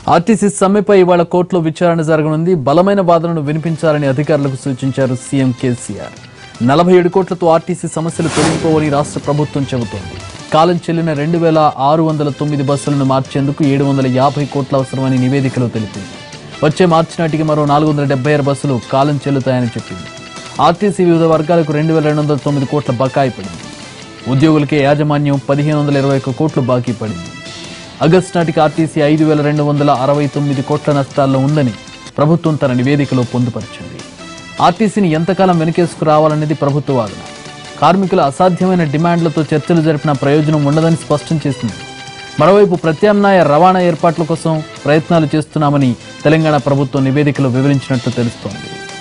RTC సమ్మెపై ఇవాళ కోర్టులో విచారణ జరగనుంది. బలమైన వాదనను వినిపించాలని అధికారులకు సూచించారు సీఎం కేసీఆర్. 47 కోట్లతో ఆర్టీసీ సమస్యలు తొలగిపోవని రాష్ట్ర ప్రభుత్వం చెబుతోంది. కాలం చెల్లిన 2609 బస్సులను మార్చేందుకు 750 కోట్ల అవసరమని నివేదికలో తెలిపింది. వచ్చే మార్చి నాటికి మరో 476 బస్సులు కాలం చెల్లుతాయని చెప్పింది. ఆర్టీసీ వివిధ వర్గాలకు 2209 కోట్ల బకాయి పడింది. ఉద్యోగులకే యాజమాన్యం 1521 కోట్లు బాకీ పడింది. ఆగస్టు నాటికి ఆర్టీసీ 5269 కోట్ల నష్టాల్లో ఉందని ప్రభుత్వం తన నివేదికలో పొందుపరిచింది. ఆర్టీసీని ఎంతకాలం వెనకేసుకు రావాలనేది ప్రభుత్వ వాదన. కార్మికుల అసాధ్యమైన డిమాండ్లతో చర్చలు జరిపిన ప్రయోజనం ఉండదని స్పష్టం చేసింది. మరోవైపు ప్రత్యామ్నాయ రవాణా ఏర్పాట్ల కోసం ప్రయత్నాలు చేస్తున్నామని తెలంగాణ ప్రభుత్వం నివేదికలో వివరించినట్లు తెలుస్తోంది.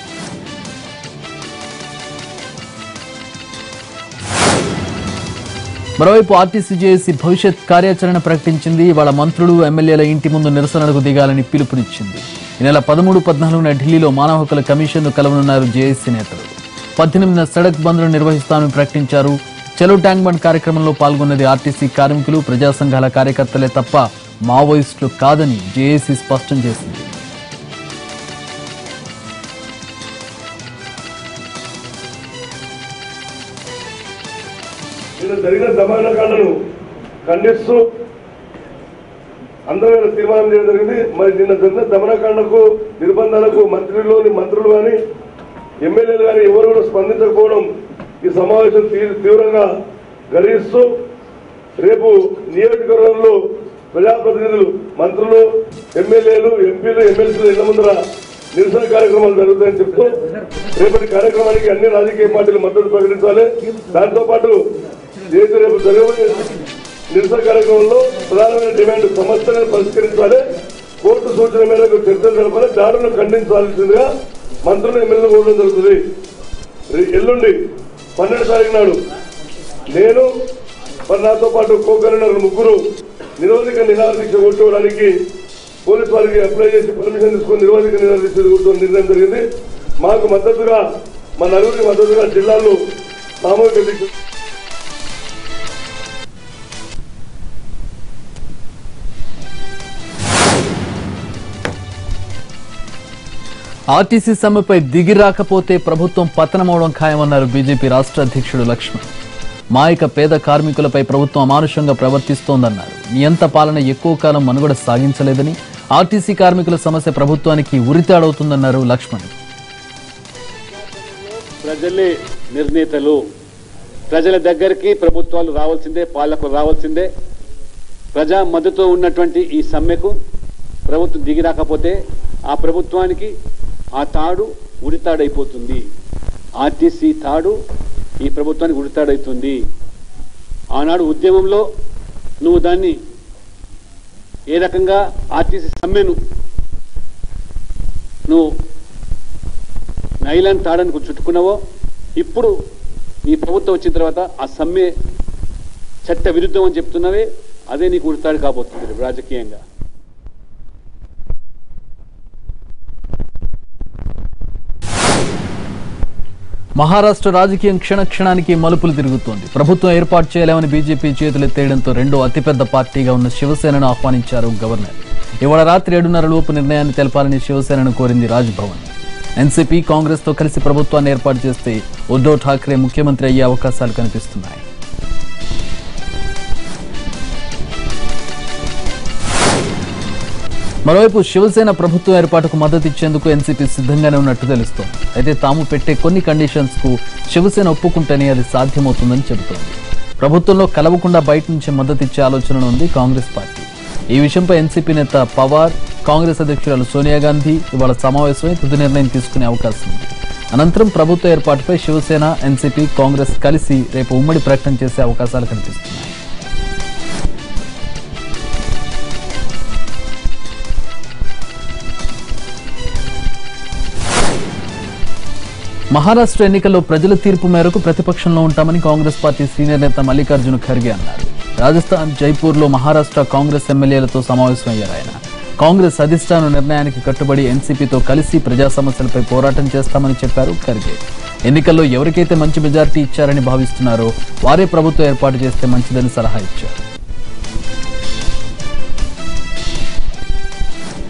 మరోవైపు ఆర్టీసీ జేఏసీ భవిష్యత్ కార్యాచరణ ప్రకటించింది. వాళ్ళ మంత్రులు ఎమ్మెల్యేల ఇంటి ముందు నిరసనలకు దిగాలని పిలుపునిచ్చింది. ఈ నెల 13, 14న ఢిల్లీలో మానవ హక్కుల కమిషన్ను కలవనున్నారు జేఏసీ నేతలు. 18న సడక్ బంద్ను నిర్వహిస్తామని ప్రకటించారు. చలో ట్యాంక్ బండ్ కార్యక్రమంలో పాల్గొన్నది ఆర్టీసీ కార్మికులు, ప్రజా సంఘాల కార్యకర్తలే తప్ప మావోయిస్టులు కాదని జేఏసీ స్పష్టం చేసింది. జరిగిన దమనకాండను ఖండిస్తూ అందరూ తీర్మానం చేయడం జరిగింది. మరి నిన్న జరిగిన దమనకాండకు నిర్బంధాలకు మంత్రులు కానీ ఎమ్మెల్యేలు కానీ ఎవరు కూడా స్పందించకపోవడం ఈ సమావేశం తీవ్రంగా గర్హిస్తూ రేపు నియోజకవర్గంలో ప్రజాప్రతినిధులు, మంత్రులు, ఎమ్మెల్యేలు, ఎంపీలు, ఎమ్మెల్సీలు ఇళ్ల ముందర నిరసన కార్యక్రమాలు జరుగుతాయని చెప్తూ రేపటి కార్యక్రమానికి అన్ని రాజకీయ పార్టీలు మద్దతు ప్రకటించాలి. దాంతో పాటు రేపు జరగబోయే నిరసన కార్యక్రమంలో ప్రధానమైన డిమాండ్ సమస్యలను పరిష్కరించాలి, కోర్టు సూచన మేరకు చర్చలు జరపాలి, దాడులను ఖండించాల్సిందిగా మంత్రులు ఎమ్మెల్యేలు కోరడం జరుగుతుంది. ఎల్లుండి 12వ తారీఖు నాడు నేను మరి నాతో పాటు కో-కన్వీనర్లు ముగ్గురు నిరోధిక నిరాహార దీక్ష కూర్చోవడానికి పోలీసు వారికి అప్లై చేసి పర్మిషన్ తీసుకుని నిరోధిక నిరాహార దీక్ష కూర్చోవడం నిర్ణయం జరిగింది. మాకు మద్దతుగా మా నలుగురికి మద్దతుగా జిల్లాల్లో సామూహిక దీక్ష ఆర్టీసీ సమ్మెపై దిగి రాకపోతే ప్రభుత్వం పతనమవడం ఖాయమన్నారు బీజేపీ రాష్ట్ర అధ్యక్షుడు లక్ష్మణ్. మాయక పేద కార్మికులపై ప్రభుత్వం అమానుషంగా ప్రవర్తిస్తోందన్నారు. నియంత పాలన ఎక్కువ కాలం మనుగడ సాగించలేదని, ఆర్టీసీ కార్మికుల సమస్య ప్రభుత్వానికి ఉరితాడవుతుందన్నారు లక్ష్మణ్. ప్రజలే నిర్ణేతలు, ప్రజల దగ్గరికి ప్రభుత్వాలు రావాల్సిందే, పాలకులు రావాల్సిందే. ప్రజా మద్దతు ఉన్నటువంటి ఈ సమ్మెకు ప్రభుత్వం దిగి రాకపోతే ఆ ప్రభుత్వానికి ఆ తాడు ఉరితాడైపోతుంది. ఆర్టీసీ తాడు ఈ ప్రభుత్వానికి ఉరితాడవుతుంది. ఆనాడు ఉద్యమంలో నువ్వు దాన్ని ఏ రకంగా ఆర్టీసీ సమ్మెను నువ్వు నైలాన్ తాడానికి చుట్టుకున్నావో, ఇప్పుడు నీ ప్రభుత్వం వచ్చిన తర్వాత ఆ సమ్మె చట్ట విరుద్ధం అని చెప్తున్నావే, అదే నీకు ఉరితాడు కాబోతుంది రాజకీయంగా. మహారాష్ట్ర రాజకీయం క్షణక్షణానికి మలుపులు తిరుగుతోంది. ప్రభుత్వం ఏర్పాటు చేయలేమని బీజేపీ చేతులెత్తేయడంతో రెండో అతిపెద్ద పార్టీగా ఉన్న శివసేనను ఆహ్వానించారు గవర్నర్. ఇవాళ రాత్రి 7:30 లోపు నిర్ణయాన్ని తెలపాలని శివసేనను కోరింది రాజ్భవన్. ఎన్సీపీ, కాంగ్రెస్ తో కలిసి ప్రభుత్వాన్ని ఏర్పాటు చేస్తే ఉద్ధవ్ ఠాక్రే ముఖ్యమంత్రి అయ్యే అవకాశాలు కనిపిస్తున్నాయి. మరోవైపు శివసేన ప్రభుత్వం ఏర్పాటుకు మద్దతు ఇచ్చేందుకు ఎన్సీపీ సిద్ధంగానే ఉన్నట్టు తెలుస్తోంది. అయితే తాము పెట్టే కొన్ని కండిషన్స్ కు శివసేన ఒప్పుకుంటేనే అది సాధ్యమవుతుందని చెబుతోంది. ప్రభుత్వంలో కలవకుండా బయట నుంచి మద్దతు ఇచ్చే ఆలోచన ఉంది కాంగ్రెస్ పార్టీ. ఈ విషయంపై ఎన్సీపీ నేత పవార్, కాంగ్రెస్ అధ్యక్షురాలు సోనియా గాంధీ ఇవాళ సమావేశమై తుది నిర్ణయం తీసుకునే అవకాశం ఉంది. అనంతరం ప్రభుత్వ ఏర్పాటుపై శివసేన, ఎన్సీపీ, కాంగ్రెస్ కలిసి రేపు ఉమ్మడి ప్రకటన చేసే అవకాశాలు కనిపిస్తున్నాయి. మహారాష్ట్ర ఎన్నికల్లో ప్రజల తీర్పు మేరకు ప్రతిపక్షంలో ఉంటామని కాంగ్రెస్ పార్టీ సీనియర్ నేత మల్లికార్జున ఖర్గే అన్నారు. రాజస్థాన్ జైపూర్లో మహారాష్ట్ర కాంగ్రెస్ ఎమ్మెల్యేలతో సమావేశమయ్యారు ఆయన. కాంగ్రెస్ అధిష్టాన నిర్ణయానికి కట్టుబడి ఎన్సీపీతో కలిసి ప్రజా సమస్యలపై పోరాటం చేస్తామని చెప్పారు ఖర్గే. ఎన్నికల్లో ఎవరికైతే మంచి మెజారిటీ ఇచ్చారని భావిస్తున్నారో వారే ప్రభుత్వం ఏర్పాటు చేస్తే మంచిదని సలహా ఇచ్చారు.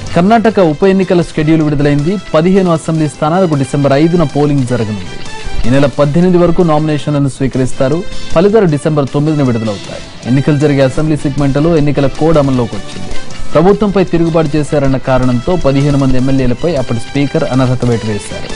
కర్ణాటక ఉప ఎన్నికల షెడ్యూల్ విడుదలైంది. 15 అసెంబ్లీ స్థానాలకు డిసెంబర్ 5న పోలింగ్ జరగనుంది. ఈ నెల 18 వరకు నామినేషన్లను స్వీకరిస్తారు. ఫలితాలు డిసెంబర్ 9న విడుదలవుతాయి. ఎన్నికలు జరిగే అసెంబ్లీ సెగ్మెంట్లో ఎన్నికల కోడ్ అమల్లోకి వచ్చింది. ప్రభుత్వంపై తిరుగుబాటు చేశారన్న కారణంతో 15 మంది ఎమ్మెల్యేలపై అప్పటి స్పీకర్ అనర్హత వేటు వేశారు.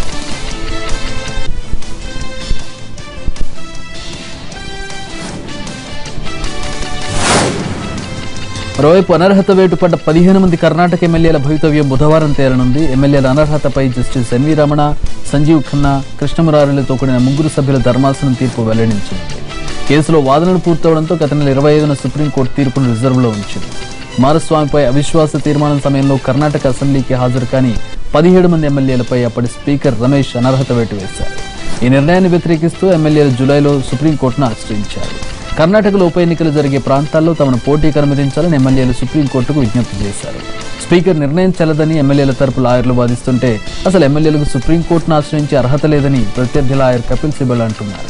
మరోవైపు అనర్హత వేటు పడ్డ 15 మంది కర్ణాటక ఎమ్మెల్యేల భవితవ్యం బుధవారం తేలనుంది. ఎమ్మెల్యేల అనర్హతపై జస్టిస్ ఎన్వి రమణ, సంజీవ్ ఖన్నా, కృష్ణమురారిలతో కూడిన 3 సభ్యుల ధర్మాసనం తీర్పు వెల్లడించింది. కేసులో వాదనలు పూర్తవడంతో గత నెల 25న సుప్రీంకోర్టు తీర్పును రిజర్వ్లో ఉంచింది. కుమారస్వామిపై అవిశ్వాస తీర్మానం సమయంలో కర్ణాటక అసెంబ్లీకి హాజరు కాని 17 మంది ఎమ్మెల్యేలపై అప్పటి స్పీకర్ రమేష్ అనర్హత వేటు వేశారు. ఈ నిర్ణయాన్ని వ్యతిరేకిస్తూ ఎమ్మెల్యేలు జూలైలో సుప్రీంకోర్టును ఆశ్రయించారు. కర్ణాటకలో ఉప ఎన్నికలు జరిగే ప్రాంతాల్లో తమను పోటీకి అనుమతించాలని ఎమ్మెల్యేలు సుప్రీంకోర్టుకు విజ్ఞప్తి చేశారు. స్పీకర్ నిర్ణయం చెల్లదని ఎమ్మెల్యేల తరపు లాయర్లు వాదిస్తుంటే అసలు ఎమ్మెల్యేలకు సుప్రీంకోర్టును ఆశ్రయించే అర్హత లేదని ప్రత్యర్థి లాయర్ కపిల్ సిబల్ అంటున్నారు.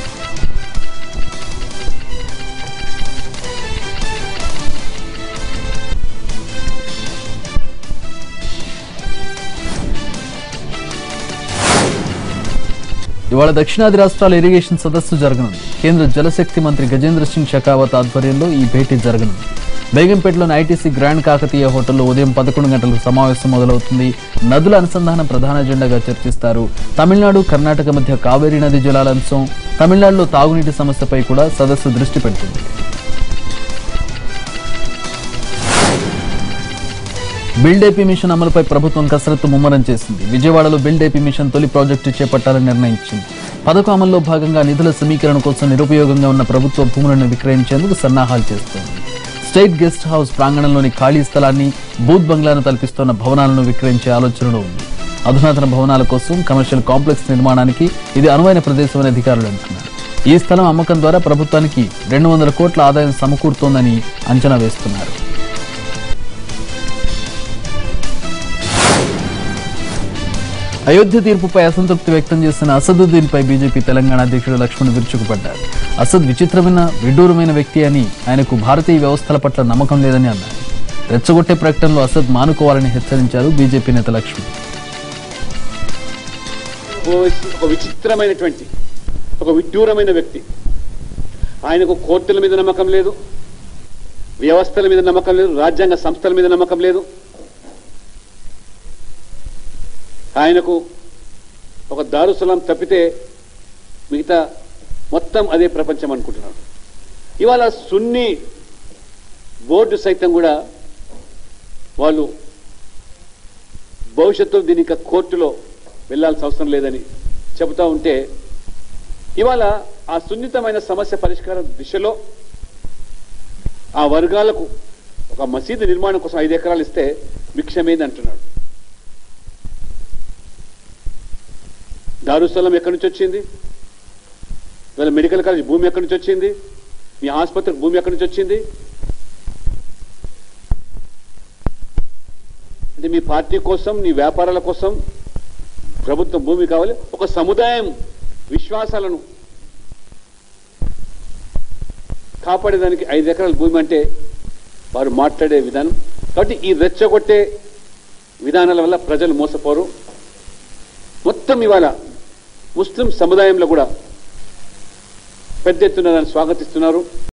ఇవాళ దక్షిణాది రాష్ట్రాల ఇరిగేషన్ సదస్సు జరగనుంది. కేంద్ర జలశక్తి మంత్రి గజేంద్ర సింగ్ షెకావత్ ఆధ్వర్యంలో ఈ భేటీ జరగనుంది. బేగంపేటలోని ఐటీసీ గ్రాండ్ కాకతీయ హోటల్లో ఉదయం 11 గంటలకు సమావేశం మొదలవుతుంది. నదుల అనుసంధానం ప్రధాన ఎజెండాగా చర్చిస్తారు. తమిళనాడు, కర్ణాటక మధ్య కావేరీ నది జలాల అంశం, తమిళనాడులో తాగునీటి సమస్యపై కూడా సదస్సు దృష్టి పెడుతుంది. బిల్డ్ ఏపీ మిషన్ అమలుపై ప్రభుత్వం కసరత్తు ముమ్మరం చేసింది. విజయవాడలో బిల్డ్ ఏపీ మిషన్ తొలి ప్రాజెక్టు చేపట్టాలని నిర్ణయించింది. పథకం అమల్లో భాగంగా నిధుల సమీకరణ కోసం నిరుపయోగంగా ఉన్న ప్రభుత్వ భూములను విక్రయించేందుకు సన్నాహాలు చేస్తోంది. స్టేట్ గెస్ట్ హౌస్ ప్రాంగణంలోని ఖాళీ స్థలాన్ని, బూత్ బంగ్లాను తలపిస్తున్న భవనాలను విక్రయించే ఆలోచనలో ఉంది. అధునాతన భవనాల కోసం కమర్షియల్ కాంప్లెక్స్ నిర్మాణానికి ఇది అనువైన ప్రదేశమని అధికారులు అంటున్నారు. ఈ స్థలం అమ్మకం ద్వారా ప్రభుత్వానికి 200 కోట్ల ఆదాయం సమకూరుతోందని అంచనా వేస్తున్నారు. అయోధ్య తీర్పుపై అసంతృప్తి వ్యక్తం చేసిన అసదుద్దీన్పై బీజేపీ తెలంగాణ అధ్యక్షుడు లక్ష్మణ్ విరుచుకుపడ్డారు. అసద్ విచిత్రమైన, విడ్డూరమైన వ్యక్తి అని, ఆయనకు భారతీయ వ్యవస్థల పట్ల నమ్మకం లేదని అన్నారు. రెచ్చగొట్టే ప్రకటనలో అసద్ మానుకోవాలని హెచ్చరించారు బీజేపీ నేత లక్ష్మణ్. ఒక విచిత్రమైనటువంటి, ఒక విడ్డూరమైన వ్యక్తి. ఆయనకు కోర్టుల మీద నమ్మకం లేదు, వ్యవస్థల మీద నమ్మకం లేదు, రాజ్యాంగ సంస్థల మీద నమ్మకం లేదు. ఆయనకు ఒక దారుసలాం తప్పితే మిగతా మొత్తం అదే ప్రపంచం అనుకుంటున్నాడు. ఇవాళ సున్నీ బోర్డు సైతం కూడా వాళ్ళు భవిష్యత్తులో దీనికి కోర్టులో వెళ్లాల్సిన అవసరం లేదని చెబుతూ ఉంటే, ఇవాళ ఆ సున్నితమైన సమస్య పరిష్కారం దిశలో ఆ వర్గాలకు ఒక మసీదు నిర్మాణం కోసం 5 ఎకరాలు ఇస్తే భిక్షమేది అంటున్నాడు. దారుస్థలం ఎక్కడి నుంచి వచ్చింది? ఇవాళ మెడికల్ కాలేజ్ భూమి ఎక్కడి నుంచి వచ్చింది? మీ ఆసుపత్రికి భూమి ఎక్కడి నుంచి వచ్చింది? అంటే మీ పార్టీ కోసం, నీ వ్యాపారాల కోసం ప్రభుత్వం భూమి కావాలి. ఒక సముదాయం విశ్వాసాలను కాపాడేదానికి 5 ఎకరాల భూమి అంటే వారు మాట్లాడే విధానం. కాబట్టి ఈ రెచ్చగొట్టే విధానాల వల్ల ప్రజలు మోసపోరు. మొత్తం ఇవాళ ముస్లిం సముదాయంలో కూడా పెద్ద ఎత్తున దాన్ని స్వాగతిస్తున్నారు.